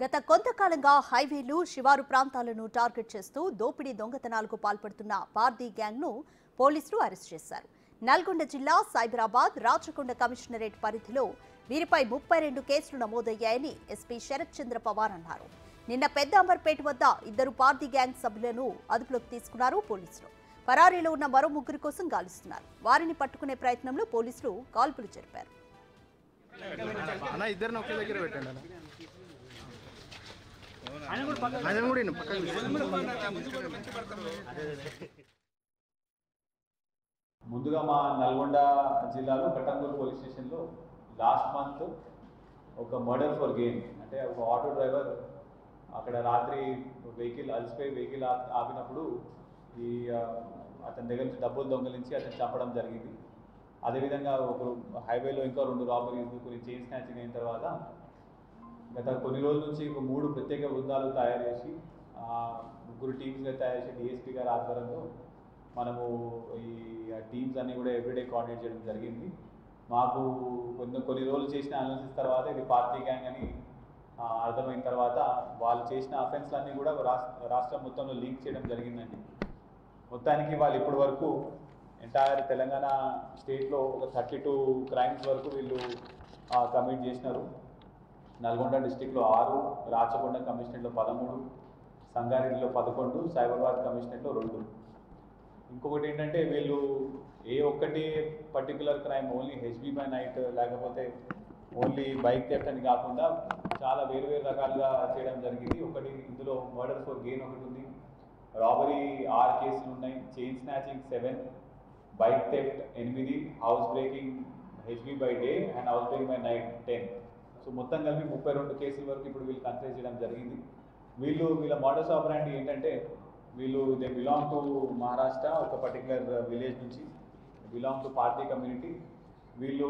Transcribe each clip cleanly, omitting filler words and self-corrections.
గత కొంతకాలంగా హైవేలు శివారు ప్రాంతాలను టార్గెట్ చేస్తూ దోపిడీ దొంగతనాలకు పాల్పడుతున్న పార్దీ గ్యాంగ్ ను పోలీసులు అరెస్ట్ చేశారు. నల్గొండ జిల్లా సైబరాబాద్ రాచకొండ కమిషనరేట్ పరిధిలో వీరిపై 32 కేసులు నమోదయ్యాయని ఎస్పీ శరత్ చంద్ర పవార్ అన్నారు. నిన్న పెద్ద అంబర్పేట వద్ద 2 పార్దీ గ్యాంగ్ సభ్యులను అదుపులోకి తీసుకున్నారు పోలీసులు. పరారీలో ఉన్న మరో 3 కోసం గాలిస్తున్నారు. వారిని పట్టుకునే ప్రయత్నంలో పోలీసులు కాల్పులు జరిపారు. ముందుగా మా నల్గొండ జిల్లాలో కట్టంగూరు పోలీస్ స్టేషన్లో లాస్ట్ మంత్ ఒక మర్డర్ ఫర్ గెయిన్ అంటే ఒక ఆటో డ్రైవర్ అక్కడ రాత్రి వెహికల్ అలసిపోయి వెహికల్ ఆపినప్పుడు ఈ అతని దగ్గర నుంచి డబ్బులు దొంగలించి అతను చంపడం జరిగింది. అదేవిధంగా ఒక హైవేలో ఇంకా 2 రాబరీస్ కొన్ని చైన్ స్నాచింగ్ అయిన తర్వాత గత కొన్ని రోజుల నుంచి 3 ప్రత్యేక బృందాలు తయారు చేసి 3 టీమ్స్గా తయారు చేసి డిఎస్పీ గారి ఆధ్వర్యంలో మనము ఈ టీమ్స్ అన్నీ కూడా ఎవ్రీడే కోఆర్డినేట్ చేయడం జరిగింది. మాకు కొన్ని రోజులు చేసిన అనాలిసిస్ తర్వాత ఇది పార్టీ గ్యాంగ్ అని అర్థమైన తర్వాత వాళ్ళు చేసిన అఫెన్స్లన్నీ కూడా రాష్ట్రం మొత్తంలో లీక్ చేయడం జరిగిందండి. మొత్తానికి వాళ్ళు ఇప్పటి వరకు ఎంటైర్ తెలంగాణ స్టేట్లో ఒక 32 క్రైమ్స్ వరకు వీళ్ళు కమిట్ చేసినారు. నల్గొండ డిస్టిక్లో 6, రాచకొండ కమిషనరేట్లో 13, సంగారెడ్డిలో 11, సైబరాబాద్ కమిషనరేట్లో 2. ఇంకొకటి ఏంటంటే వీళ్ళు ఏ ఒక్కటి particular crime only HB by night లేకపోతే ఓన్లీ బైక్ థెఫ్ట్ అని కాకుండా చాలా వేరు రకాలుగా చేయడం జరిగింది. ఒకటి ఇందులో మర్డర్ ఫర్ గెయిన్ ఒకటి ఉంది, రాబరీ 6 కేసులు ఉన్నాయి, chain snatching 7, bike theft 8, house breaking HB by day and house breaking by night 10. So మొత్తం కలిపి 32 కేసుల వరకు ఇప్పుడు వీళ్ళు కన్సిడర్ చేయడం జరిగింది. వీళ్ళ మోడస్ ఆపరాండి ఏంటంటే వీళ్ళు దే బిలాంగ్ టు మహారాష్ట్ర, ఒక పర్టికులర్ విలేజ్ నుంచి బిలాంగ్ టు పార్టీ కమ్యూనిటీ. వీళ్ళు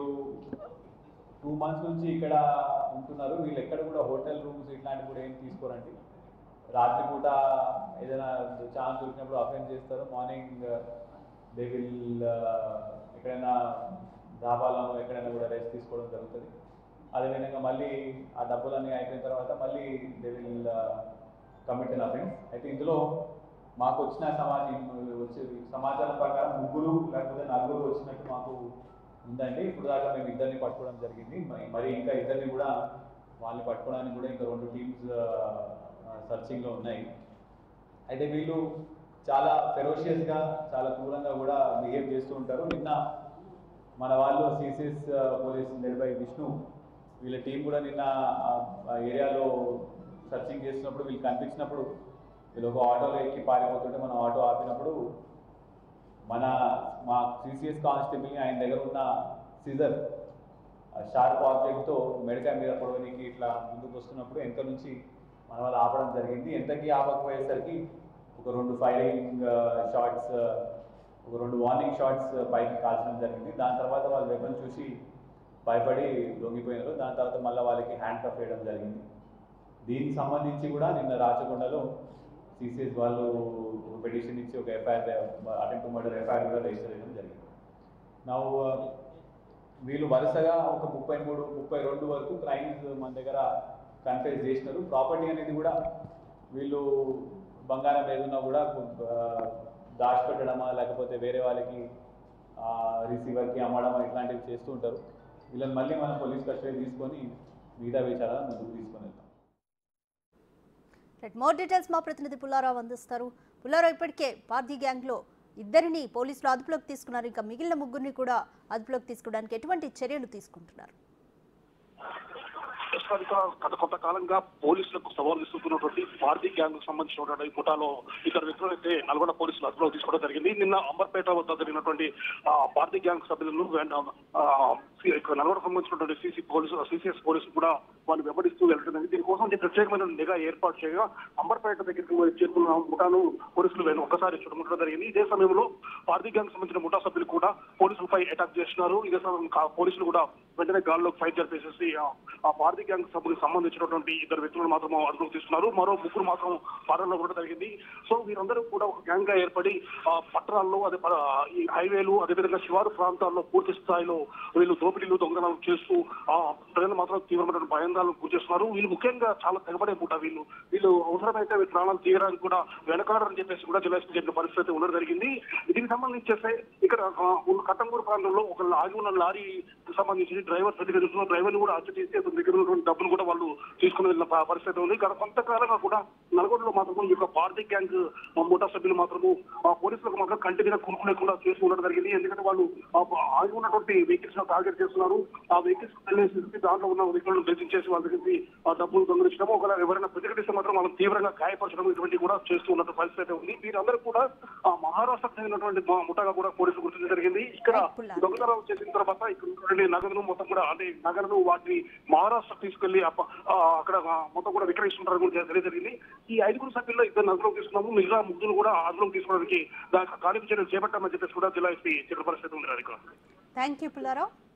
2 months నుంచి ఇక్కడ ఉంటున్నారు. వీళ్ళు ఎక్కడ కూడా హోటల్ రూమ్స్ ఇట్లాంటివి కూడా ఏం తీసుకోరండి. రాత్రిపూట ఏదైనా ఛాన్స్ దొరికినప్పుడు అఫెన్స్ చేస్తారు. మార్నింగ్ దే విల్ ఎక్కడైనా ధాబాలో ఎక్కడైనా కూడా రెస్ట్ తీసుకోవడం జరుగుతుంది. అదేవిధంగా మళ్ళీ ఆ డబ్బులన్నీ అయిపోయిన తర్వాత మళ్ళీ they will commit an offence. అయితే ఇందులో మాకు వచ్చిన సమాచారం ప్రకారం 3 లేకపోతే 4 వచ్చినట్టు మాకు ఉందండి. ఇప్పుడు దాకా మేము 2ని పట్టుకోవడం జరిగింది. మరి ఇంకా 2ని కూడా వాళ్ళని పట్టుకోవడానికి కూడా ఇంకా 2 టీమ్స్ సర్చింగ్లో ఉన్నాయి. అయితే వీళ్ళు చాలా ఫెరోషియస్గా చాలా క్రూరంగా కూడా బిహేవ్ చేస్తూ ఉంటారు. నిన్న మన వాళ్ళు CCS police led by Vishnu వీళ్ళ టీం కూడా నిన్న ఏరియాలో సర్చింగ్ చేసినప్పుడు వీళ్ళు కనిపించినప్పుడు వీళ్ళు ఒక ఆటోలో ఎక్కి పారిపోతుంటే మనం ఆటో ఆపినప్పుడు మా సిసిఎస్ కానిస్టేబుల్ని ఆయన దగ్గర ఉన్న సీజర్ షార్ప్ ఆబ్జెక్ట్తో మెడకాయ మీద పొడవనికి ఇట్లా ముందుకు వస్తున్నప్పుడు వెనక నుంచి మన వాళ్ళు ఆపడం జరిగింది. ఎంతకీ ఆపకపోయేసరికి ఒక 2 ఫైరింగ్ షాట్స్, ఒక 2 వార్నింగ్ షాట్స్ పైకి కాల్చడం జరిగింది. దాని తర్వాత వాళ్ళు వెపన్ చూసి భయపడి లొంగిపోయినారు. దాని తర్వాత మళ్ళీ వాళ్ళకి హ్యాండ్ కఫ్ వేయడం జరిగింది. దీనికి సంబంధించి కూడా నిన్న రాచకొండలో సిసిఎస్ వాళ్ళు పిటిషన్ ఇచ్చి ఒక ఎఫ్ఐఆర్ అటెంప్ట్ మర్డర్ ఎఫ్ఐఆర్ కూడా రిజిస్టర్ చేయడం జరిగింది. నా వీళ్ళు వరుసగా ఒక 33, 32 వరకు క్రైమ్స్ మన దగ్గర కన్ఫెస్ చేసినారు. ప్రాపర్టీ అనేది కూడా వీళ్ళు బంగారం ఏదున్నా కూడా దాచిపెట్టడమా లేకపోతే వేరే వాళ్ళకి రిసీవర్కి అమ్మడమా ఇట్లాంటివి చేస్తూ ఉంటారు. వీళ్ళని మళ్ళీ మనం పోలీస్ కస్టడీ తీసుకొని మిగతా విచారాలను ముందుకు తీసుకొని వెళ్తాం. మోర్ డీటెయిల్స్ మా ప్రతినిధి పుల్లారావు అందిస్తారు. పుల్లారావు, ఇప్పటికే పార్దీ గ్యాంగ్లో 2ని పోలీసులు అదుపులోకి తీసుకున్నారు. ఇంకా మిగిలిన 3ని కూడా అదుపులోకి తీసుకోవడానికి ఎటువంటి చర్యలు తీసుకుంటున్నారు? గత కొంతకాలంగా పోలీసులకు సవాల్ ఇస్తున్నటువంటి పార్టీ గ్యాంగ్ కు సంబంధించినటువంటి ముఠాలో 2 వ్యక్తులు అయితే నల్గొండ పోలీసులు అదుపులో తీసుకోవడం జరిగింది. నిన్న అంబర్పేట వద్ద జరిగినటువంటి పార్టీ గ్యాంగ్ సభ్యులను నల్గొండ సంబంధించినటువంటి సిసిఎస్ పోలీసులు కూడా వాళ్ళు వెంబడిస్తూ వెళ్తున్నది. దీనికోసం ప్రత్యేకమైన నిఘా ఏర్పాటు చేయగా అంబర్పేట దగ్గరికి చేరుకున్న ముఠాను పోలీసులు ఒక్కసారి చుట్టుముట్టడం జరిగింది. ఇదే సమయంలో పార్టీ గ్యాంగ్ సంబంధించిన ముఠా సభ్యులు కూడా పోలీసులపై అటాక్ చేస్తున్నారు. ఇదే సమయం పోలీసులు కూడా వెంటనే గాల్లోకి ఫైట్ జరిపేసేసి ఆ పార్టీ గ్యాంగ్ గ్యాంగ్ సభకు సంబంధించినటువంటి ఇద్దరు వ్యక్తులను మాత్రం అదుపులోకి తీసుకున్నారు. మరో ముగ్గురు మాత్రం పరారులో కూడా జరిగింది. సో వీరందరూ కూడా ఒక గ్యాంగ్ గా ఏర్పడి పట్టణాల్లో అదే ఈ హైవేలు అదేవిధంగా శివారు ప్రాంతాల్లో పూర్తి స్థాయిలో వీళ్ళు దోపిడీలు దొంగతనాలు చేస్తూ ప్రజలు మాత్రం తీవ్రమైన భయాందోళనకు గురి చేస్తున్నారు. వీళ్ళు ముఖ్యంగా చాలా తెగబడే పూట వీళ్ళు అవసరమైతే వీళ్ళ ప్రాణాలు తీయడానికి కూడా వెనకాడరని చెప్పేసి కూడా జిల్లా ఎస్పీ చెప్పిన పరిస్థితి ఉండడం జరిగింది. దీనికి సంబంధించేస్తే ఇక్కడ కట్టంగూరు ప్రాంతంలో ఒక ఆగి ఉన్న లారీ సంబంధించి డ్రైవర్ ప్రతిగతిస్తున్న డ్రైవర్ని కూడా హత్య చేసి అతని దగ్గర ఉన్నటువంటి డబ్బులు కూడా వాళ్ళు తీసుకుని వెళ్ళిన పరిస్థితి ఉంది. గత కొంతకాలంగా కూడా నల్గొండలో మాత్రం ఈ యొక్క పార్టీ గ్యాంగ్ ముఠా సభ్యులు మాత్రము పోలీసులకు మాత్రం కంటి మీద కురుకు లేకుండా చేస్తూ ఉండడం జరిగింది. ఎందుకంటే వాళ్ళు ఆగి ఉన్నటువంటి వెహికల్స్ టార్గెట్ చేస్తున్నారు. ఆ వెహికల్స్ వెళ్ళేసి దాంట్లో ఉన్న వెహికల్ బెదిరించేసి వాళ్ళ దగ్గరికి ఆ డబ్బులు దొంగిలించడం, ఒకవేళ ఎవరైనా ప్రతిఘటిస్తే మాత్రం వాళ్ళని తీవ్రంగా గాయపరచడం ఇటువంటి కూడా చేస్తూ ఉన్నటువంటి పరిస్థితి ఉంది. వీరందరూ కూడా మహారాష్ట్రకు చెందినటువంటి ముఠాగా కూడా పోలీసులు గుర్తించడం జరిగింది. ఇక్కడ దొంగతనాలు చేసిన తర్వాత ఇక్కడ నగదును మొత్తం కూడా అంటే నగదును వాటిని మహారాష్ట్ర తీసుకెళ్లి అక్కడ మొత్తం కూడా విక్రయిస్తుంటారు కూడా తెలియజరిగింది. ఈ 5 సభ్యుల్లో 2 అదుపులోకి తీసుకున్నాము. మిగతా 3 కూడా అదుపులోకి తీసుకోవడానికి దానికి కార్యక్రమం చేపట్టామని చెప్పేసి కూడా జిల్లా ఎస్పీ చెప్పిన పరిస్థితి ఉంది. Thank you Pullarao.